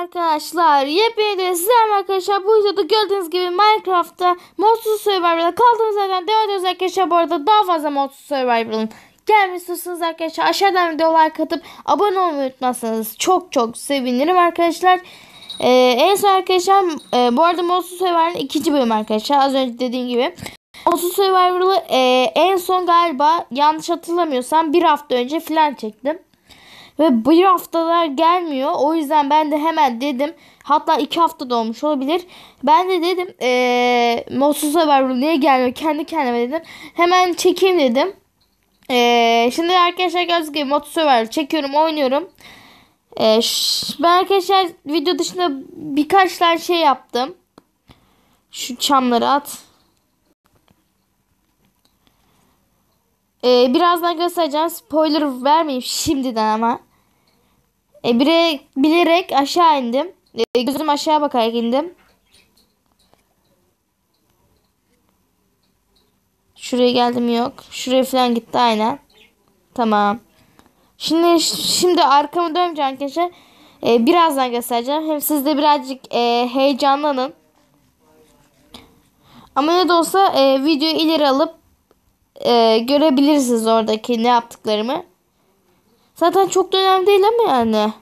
arkadaşlar, yepyeni de sizlerle arkadaşlar. Bu videoda gördüğünüz gibi Minecraft'ta modsuz Survivor'da kaldığımız yerden devam ediyoruz arkadaşlar. Bu arada daha fazla modsuz Survivor'ın gelmesi istiyorsanız arkadaşlar aşağıdan video like atıp abone olmayı unutmazsanız çok çok sevinirim arkadaşlar. En son arkadaşlar bu arada modsuz Survivor'ın ikinci bölümü arkadaşlar, az önce dediğim gibi. Modsuz Survivor'ı en son galiba yanlış hatırlamıyorsam bir hafta önce falan çektim. Ve bir haftalar gelmiyor. O yüzden ben de hemen dedim. Hatta 2 hafta da olmuş olabilir. Ben de dedim modsuz Survivor niye gelmiyor? Kendi kendime dedim. Hemen çekeyim dedim. Şimdi arkadaşlar gördüğünüz gibi modsuz Survivor çekiyorum, oynuyorum. Ben arkadaşlar video dışında birkaç tane şey yaptım. Şu çamları at. Birazdan göstereceğim. Spoiler vermeyeyim şimdiden ama. Bilerek aşağı indim. Gözüm aşağı bakarak indim. Şuraya geldim, yok. Şuraya falan gitti aynen. Tamam. Şimdi arkamı döneceğim arkadaşlar. Birazdan göstereceğim. Hem siz de birazcık heyecanlanın. Ama ne de olsa videoyu ileri alıp görebilirsiniz oradaki ne yaptıklarımı. Zaten çok da önemli değil ama yani.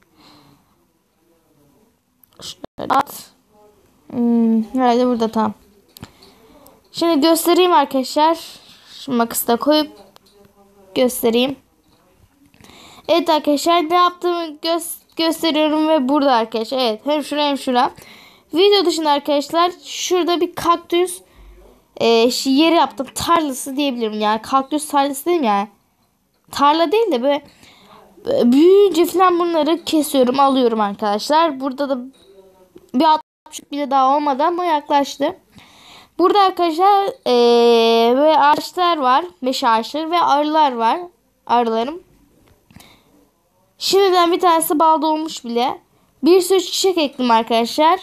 Şöyle at. Herhalde burada tam. Şimdi göstereyim arkadaşlar. Şu makası da koyup göstereyim. Evet arkadaşlar, ne yaptığımı gösteriyorum ve burada arkadaşlar. Evet, hem şura hem şura. Video dışında arkadaşlar şurada bir kaktüs yeri yaptım. Tarlası diyebilirim yani. Kaktüs tarlası değil mi yani? Tarla değil de böyle büyüyünce falan bunları kesiyorum, alıyorum arkadaşlar. Burada da bir 60 bile daha olmadı ama yaklaştı. Burada arkadaşlar böyle ağaçlar var. Meşe ağaçları ve arılar var. Arılarım. Şimdiden bir tanesi bal dolmuş bile. Bir sürü çiçek ektim arkadaşlar.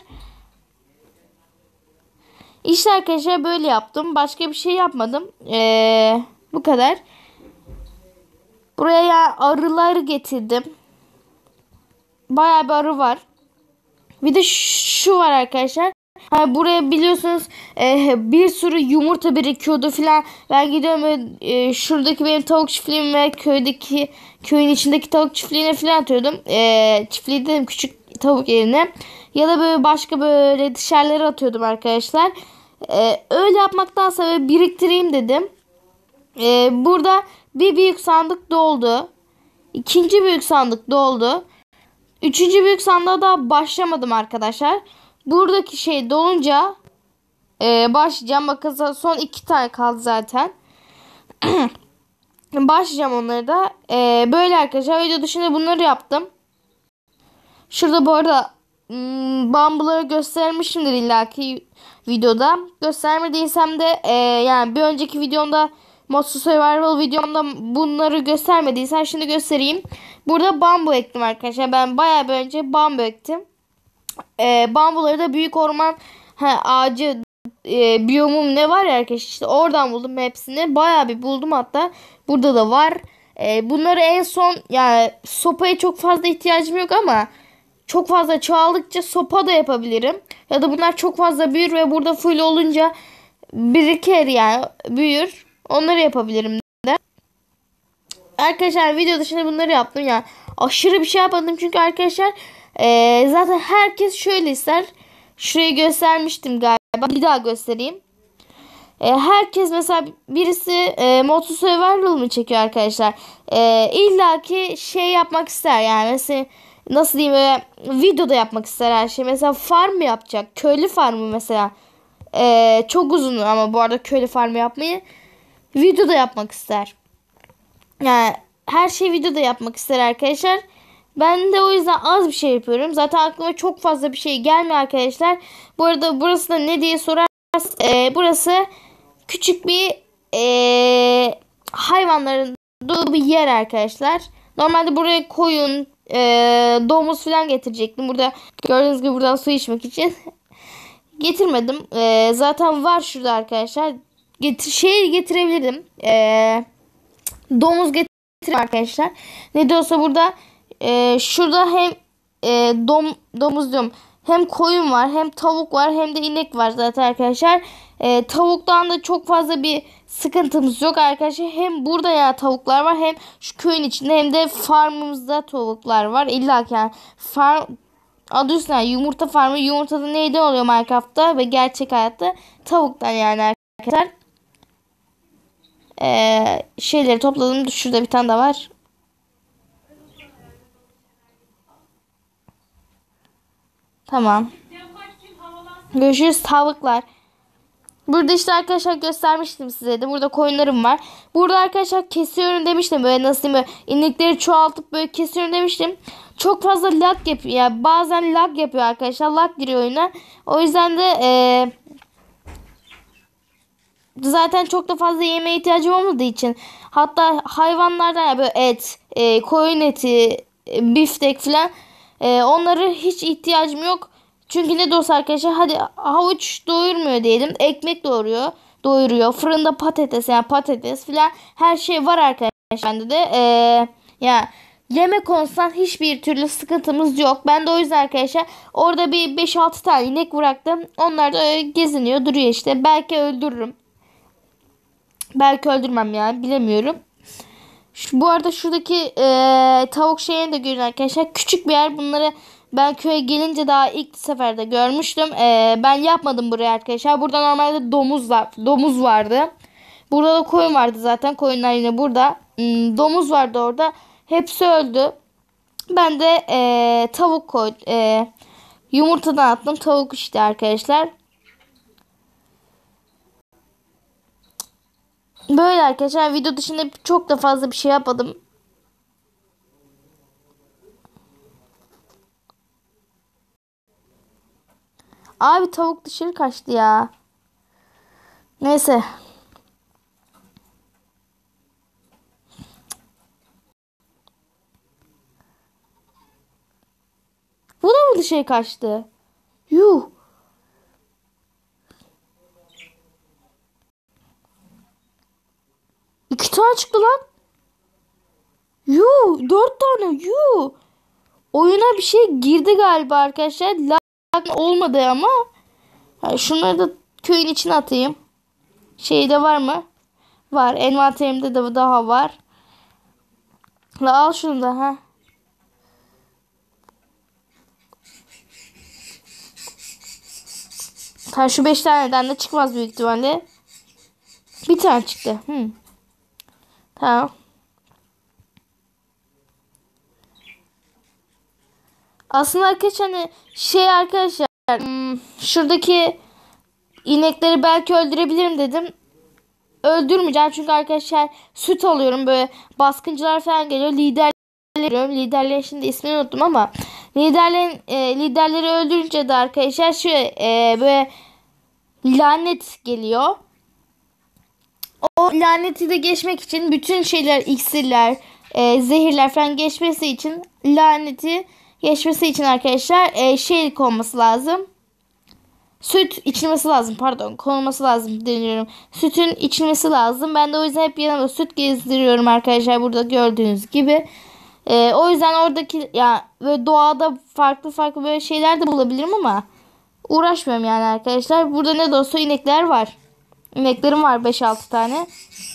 İşte arkadaşlar böyle yaptım. Başka bir şey yapmadım. Bu kadar. Buraya arıları getirdim. Bayağı bir arı var. Bir de şu var arkadaşlar. Buraya biliyorsunuz bir sürü yumurta birikiyordu filan. Ben gidiyorum şuradaki benim tavuk çiftliğim ve köyün içindeki tavuk çiftliğine filan atıyordum. Çiftliği dedim, küçük tavuk yerine. Ya da böyle başka böyle dışarılara atıyordum arkadaşlar. Öyle yapmaktansa böyle biriktireyim dedim. Burada bir büyük sandık doldu. İkinci büyük sandık doldu. Üçüncü büyük sandığa da başlamadım arkadaşlar. Buradaki şey dolunca başlayacağım. Bakın son 2 tane kaldı zaten. Başlayacağım onları da. Böyle arkadaşlar. Video dışında bunları yaptım. Şurada bu arada bambuları göstermişimdir illaki videoda. Göstermediysem de yani bir önceki videomda Modsuz Survival videomda bunları göstermediysem şimdi göstereyim. Burada bambu ektim arkadaşlar. Ben bayağı bir önce bambu ektim. Bambuları da büyük orman ağacı biyomum ne var ya arkadaşlar, işte oradan buldum hepsini. Bayağı bir buldum hatta. Burada da var. Bunları en son, yani sopaya çok fazla ihtiyacım yok ama çok fazla çoğaldıkça sopa da yapabilirim. Ya da bunlar çok fazla büyür ve burada full olunca birikir, yani büyür. Onları yapabilirim de. Arkadaşlar video dışında bunları yaptım ya. Aşırı bir şey yapmadım çünkü arkadaşlar zaten herkes şöyle ister. Şurayı göstermiştim galiba. Bir daha göstereyim. Herkes mesela birisi modsuz Survival mı çekiyor arkadaşlar. İlla ki şey yapmak ister yani. Mesela nasıl diyeyim, böyle videoda yapmak ister her şey. Mesela farm mı yapacak? Köylü farmı mesela. Çok uzun ama bu arada köylü farmı yapmayı videoda yapmak ister. Yani her şeyi videoda yapmak ister arkadaşlar. Ben de o yüzden az bir şey yapıyorum. Zaten aklıma çok fazla bir şey gelmiyor arkadaşlar. Bu arada burası da ne diye sorarsanız burası küçük bir hayvanların dolu bir yer arkadaşlar. Normalde buraya koyun, domuz falan getirecektim. Burada gördüğünüz gibi buradan su içmek için. Getirmedim. Zaten var şurada arkadaşlar. Getirebilirdim. Domuz getirdim arkadaşlar. Ne de olsa burada şurada hem domuz diyorum. Hem koyun var, hem tavuk var, hem de inek var zaten arkadaşlar. Tavuktan da çok fazla bir sıkıntımız yok arkadaşlar. Hem burada ya tavuklar var, hem şu köyün içinde, hem de farmımızda tavuklar var. İlla ki yani farm adı üstüne yumurta farmı. Yumurtada neyden oluyor Minecraft'ta ve gerçek hayatta? Tavuktan yani arkadaşlar. Şeyleri topladım. Şurada bir tane de var. Tamam. Görüşürüz tavuklar. Burada işte arkadaşlar göstermiştim size de. Burada koyunlarım var. Burada arkadaşlar kesiyorum demiştim. Böyle nasıl diyeyim, böyle inekleri çoğaltıp böyle kesiyorum demiştim. Çok fazla lag yapıyor. Yani bazen lag yapıyor arkadaşlar. Lag giriyor oyuna. O yüzden de zaten çok da fazla yemeğe ihtiyacım olmadığı için, hatta hayvanlardan yani böyle et, koyun eti, biftek falan, onları hiç ihtiyacım yok. Çünkü ne de olsa arkadaşlar, hadi havuç doyurmuyor diyelim, ekmek doyuruyor. Fırında patates, yani patates falan, her şey var arkadaşlar. Bende de yani yemek konusunda hiçbir türlü sıkıntımız yok. Ben de o yüzden arkadaşlar orada bir 5-6 tane inek bıraktım. Onlar da öyle geziniyor duruyor işte. Belki öldürürüm. Belki öldürmem yani, bilemiyorum. Bu arada şuradaki tavuk şeyini de görün arkadaşlar. Küçük bir yer. Bunları ben köye gelince daha ilk seferde görmüştüm. Ben yapmadım buraya arkadaşlar. Burada normalde domuz vardı. Burada da koyun vardı zaten. Koyunlar yine burada. Domuz vardı orada. Hepsi öldü. Ben de tavuk koydum. Yumurtadan attım. Tavuk işte arkadaşlar. Böyle arkadaşlar, video dışında çok da fazla bir şey yapmadım. Abi tavuk dışarı kaçtı ya. Neyse. Bu da mı dışarı kaçtı? Yuh. İki tane çıktı lan. Yuh. 4 tane. Yuh. Oyuna bir şey girdi galiba arkadaşlar. Lag olmadı ama. Yani şunları da köyün içine atayım. Şeyde var mı? Var. Envanterimde de daha var. La al şunu da ha. Ta şu 5 taneden de çıkmaz büyük ihtimalle. Bir tane çıktı. Tamam. Aslında arkadaşlar hani arkadaşlar şuradaki inekleri belki öldürebilirim dedim. Öldürmeyeceğim çünkü arkadaşlar süt alıyorum, böyle baskıncılar falan geliyor. Liderlerin şimdi ismini unuttum ama liderleri öldürünce de arkadaşlar böyle lanet geliyor. O laneti de geçmek için bütün şeyler, iksirler, zehirler falan geçmesi için, laneti geçmesi için arkadaşlar şeylik olması lazım. Süt içilmesi lazım, pardon, konulması lazım deniyorum. Sütün içilmesi lazım. Ben de o yüzden hep yanımda süt gezdiriyorum arkadaşlar, burada gördüğünüz gibi. O yüzden oradaki ya böyle doğada farklı böyle şeyler de bulabilirim ama uğraşmıyorum yani arkadaşlar. Burada ne de olsa inekler var. İneklerim var 5-6 tane.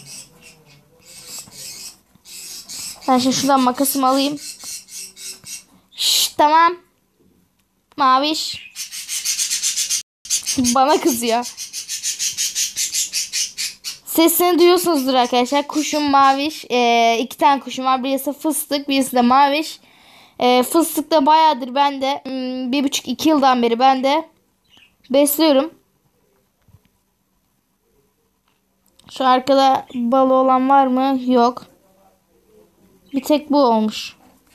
Ben şimdi şuradan makasımı alayım. Tamam. Maviş. Bana kızıyor. Sesini duyuyorsunuzdur arkadaşlar. Kuşum Maviş. 2 tane kuşum var. Birisi fıstık, birisi de Maviş. Fıstık da bayağıdır ben de 1,5-2 yıldan beri ben de besliyorum. Şu arkada balı olan var mı? Yok. Bir tek bu olmuş.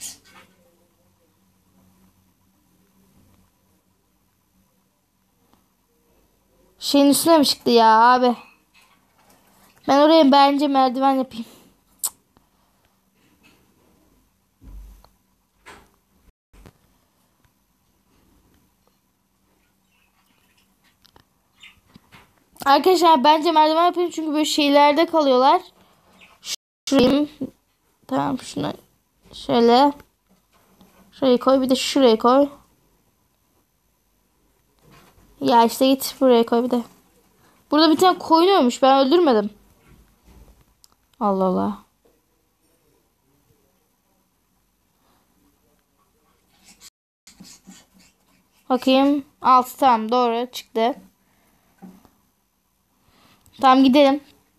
Şeyin üstüne mi çıktı ya abi? Ben oraya bence merdiven yapayım. Arkadaşlar bence merdiven yapayım çünkü böyle şeylerde kalıyorlar. Şurayım. Tamam, şuna şöyle. Şuraya koy, bir de şuraya koy. Ya işte git buraya koy bir de. Burada bir tane koyun ölmüş. Ben öldürmedim. Allah Allah. Bakayım. 6 tamam doğru çıktı. Tamam gidelim.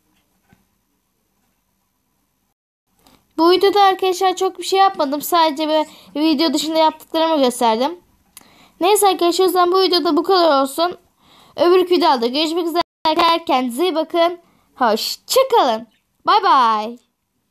Bu videoda arkadaşlar çok bir şey yapmadım. Sadece bir video dışında yaptıklarımı gösterdim. Neyse arkadaşlar o zaman bu videoda bu kadar olsun. Öbür videoda görüşmek üzere. Kendinize iyi bakın. Hoşçakalın. Bay bay.